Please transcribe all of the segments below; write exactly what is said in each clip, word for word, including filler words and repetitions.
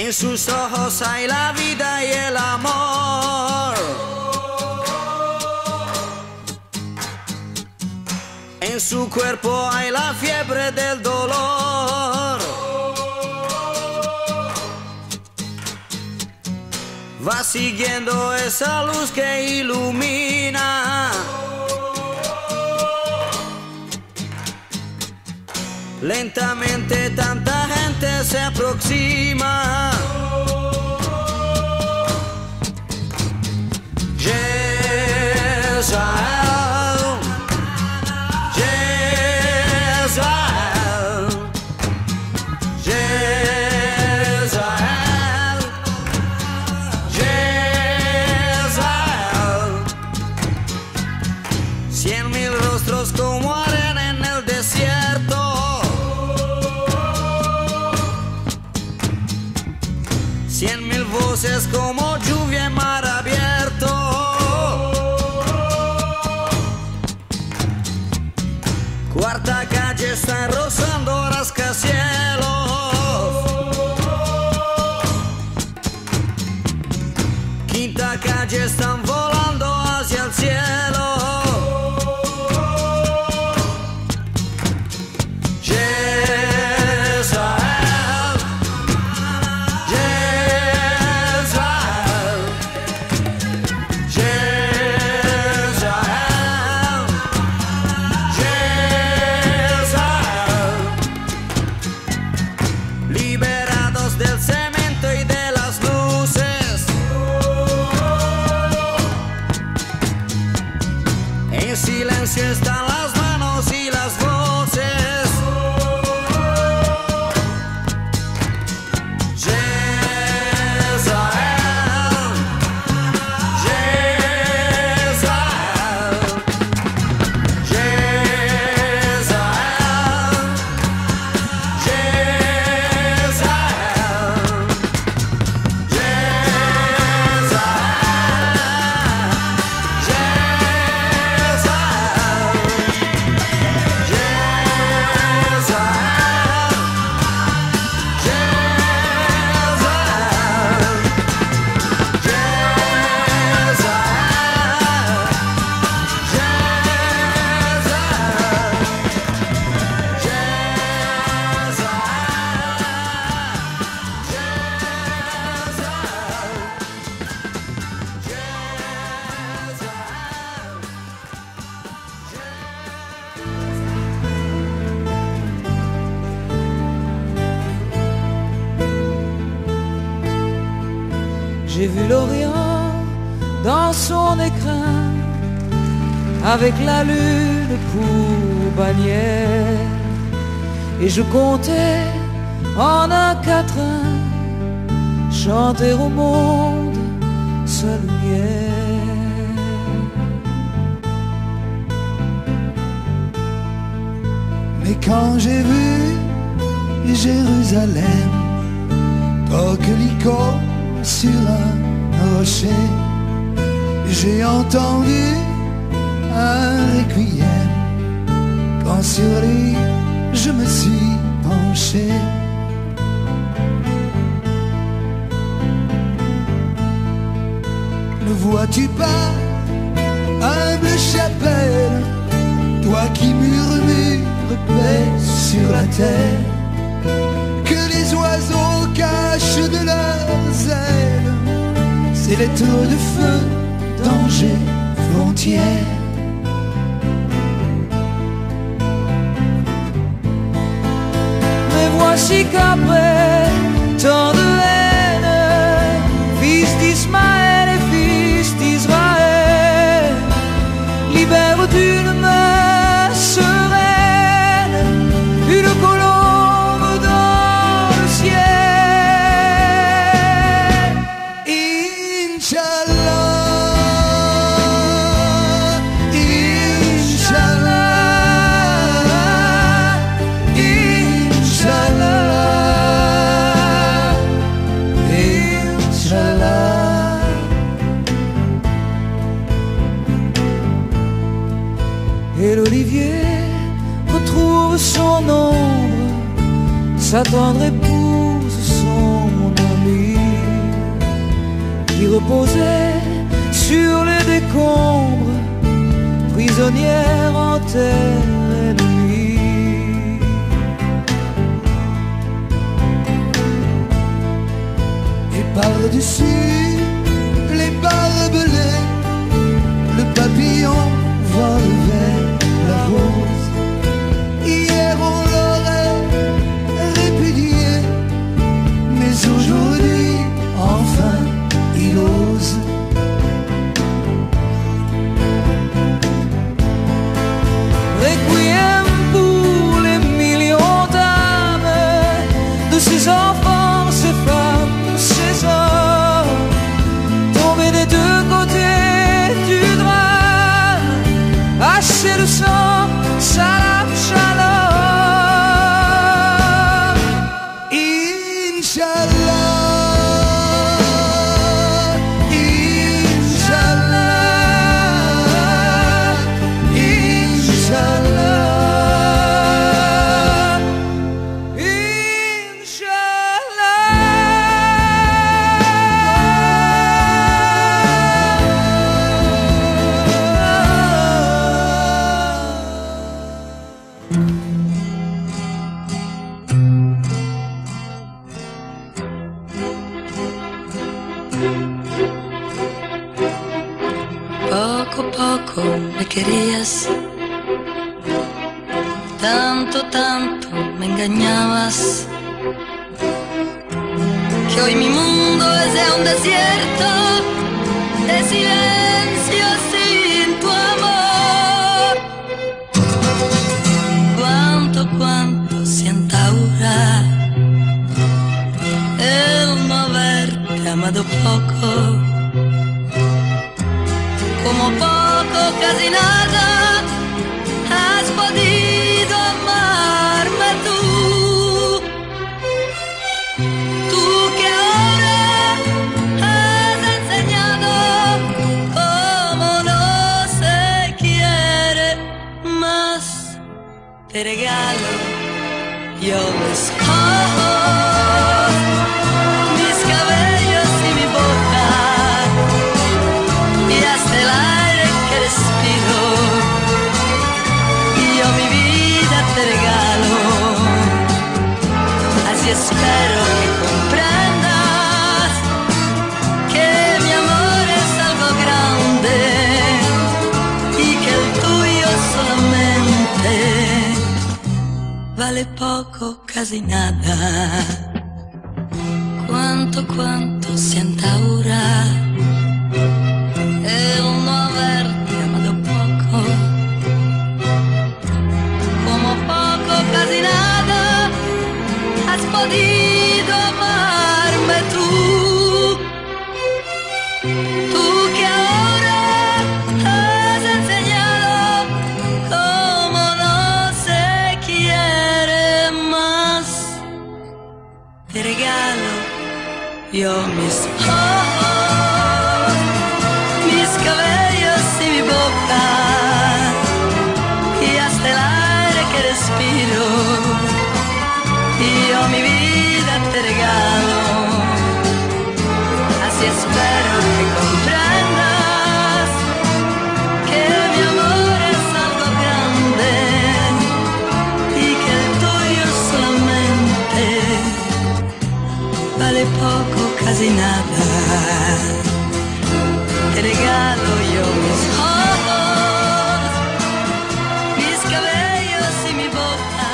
En sus ojos hay la vida y el amor. En su cuerpo hay la fiebre del dolor. Va siguiendo esa luz que ilumina. Lentamente tanta gente se aproxima. Jezrael, Jezrael, Jezrael, Jezrael. Cien mil rostros como arena en el desierto. Cien mil voces como lluvia en mar abierto. Cuarta calle está rozando rascacielos. Quinta calle están volando hacia el cielo. Liberados del cemento y de las luces, en silencio están las manos y las voces. Jezrael, Jezrael, Jezrael, J'ai vu l'Orient dans son écrin, avec la lune pour bannière, et je comptais en un quatrain chanter au monde sa lumière. Mais quand j'ai vu Jérusalem, coquelicot sur un rocher, j'ai entendu un requiem. Quand sur lui je me suis penché, ne vois-tu pas, humble chapelle, toi qui murmures paix sur la terre, que les oiseaux cachent de leurs ailes ces lettres de feu, danger, frontière. Mais voici qu'après tant de haine, fils d'Ismaël et fils d'Israël, libère d'une main sereine une colombe dans le ciel. Inch'Allah, Inch'Allah, Inch'Allah, Inch'Allah. Et l'olivier retrouve son ombre, sa tendre épouse son ami. qui reposait sur les décombres, prisonnière en terre ennemie. Et par-dessus les barbelés, le papillon vole vers la rose. Hier on l'aurait répudié, mais aujourd'hui enfin il ose. Requiem pour les millions d'âmes de ces enfants, ces femmes, ces hommes tombés des deux côtés du drame, hachés de sang, salam, shalom. Inch'Allah, Inch'Allah, Inch'Allah, Poco a poco me querías, tanto, tanto me engañabas, que hoy mi mundo es ya un desierto de silencio sin tu amor. Cuánto, cuánto siento ahora el no haberte amado poco. Como poco, casi nada, has podido amarme tú. Tú que ahora has enseñado cómo no se quiere más. Te regalo yo mis ojos, mis cabellos y mi boca, y hasta el aire que respiro, y yo mi vida te regalo. Así espero que comprendas que mi amor es algo grande y que el tuyo solamente vale poco, casi nada. Cuánto, cuánto siento ahora el no haberte amado poco. Como poco, casi nada, has podido amarme tú. Tú que ahora has enseñado cómo no se quiere más. Te regalo yo mis ojos, mis cabellos y mi boca, y hasta el aire que respiro, y yo mi vida te regalo. Así espero que comprendas que mi amor es algo grande y que el tuyo solamente vale poco, casi nada. Te regalo yo mis ojos, mis cabellos y mi boca,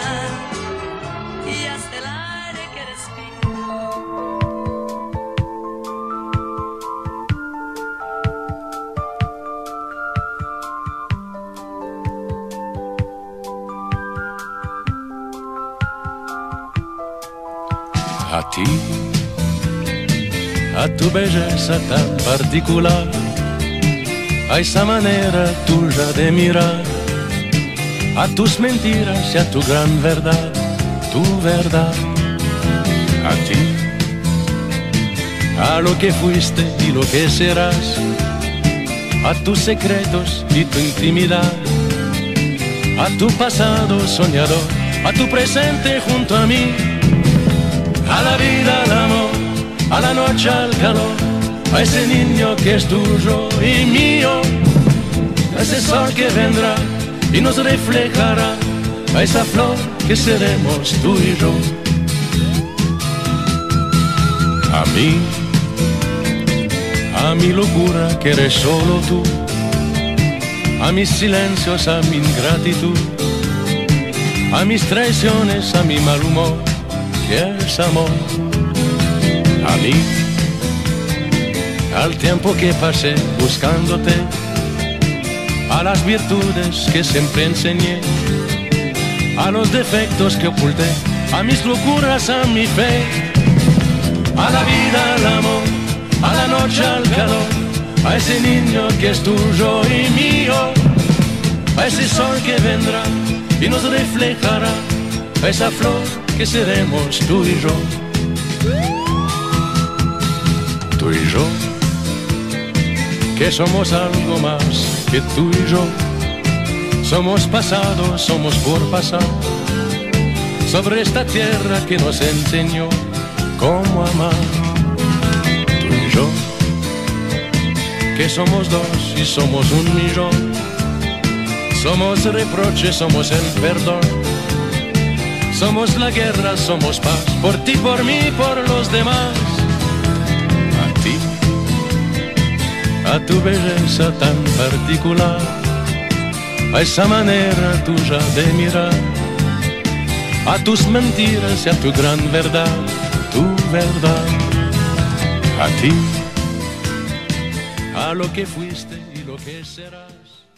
y hasta el aire que respiro. A ti, a tu belleza tan particular, a esa manera tuya de mirar, a tus mentiras y a tu gran verdad, tu verdad. A ti, a lo que fuiste y lo que serás, a tus secretos y tu intimidad, a tu pasado soñador, a tu presente junto a mí, a la vida, al amor, a la noche, al calor, a ese niño que es tuyo y mío, a ese sol que vendrá y nos reflejará, a esa flor que seremos tú y yo. A mí, a mi locura que eres solo tú, a mis silencios, a mi ingratitud, a mis traiciones, a mi mal humor, que es amor. A mí, al tiempo que pasé buscándote, a las virtudes que siempre enseñé, a los defectos que oculté, a mis locuras, a mi fe, a la vida, al amor, a la noche, al calor, a ese niño que es tuyo y mío, a ese sol que vendrá y nos reflejará, a esa flor que seremos tú y yo. Tú y yo, que somos algo más que tú y yo, somos pasado, somos por pasar, sobre esta tierra que nos enseñó cómo amar. Tú y yo, que somos dos y somos un millón, somos reproches, somos el perdón, somos la guerra, somos paz, por ti, por mí, por los demás. A ti, a tu belleza tan particular, a esa manera tuya de mirar, a tus mentiras y a tu gran verdad, tu verdad. A ti, a lo que fuiste y lo que serás.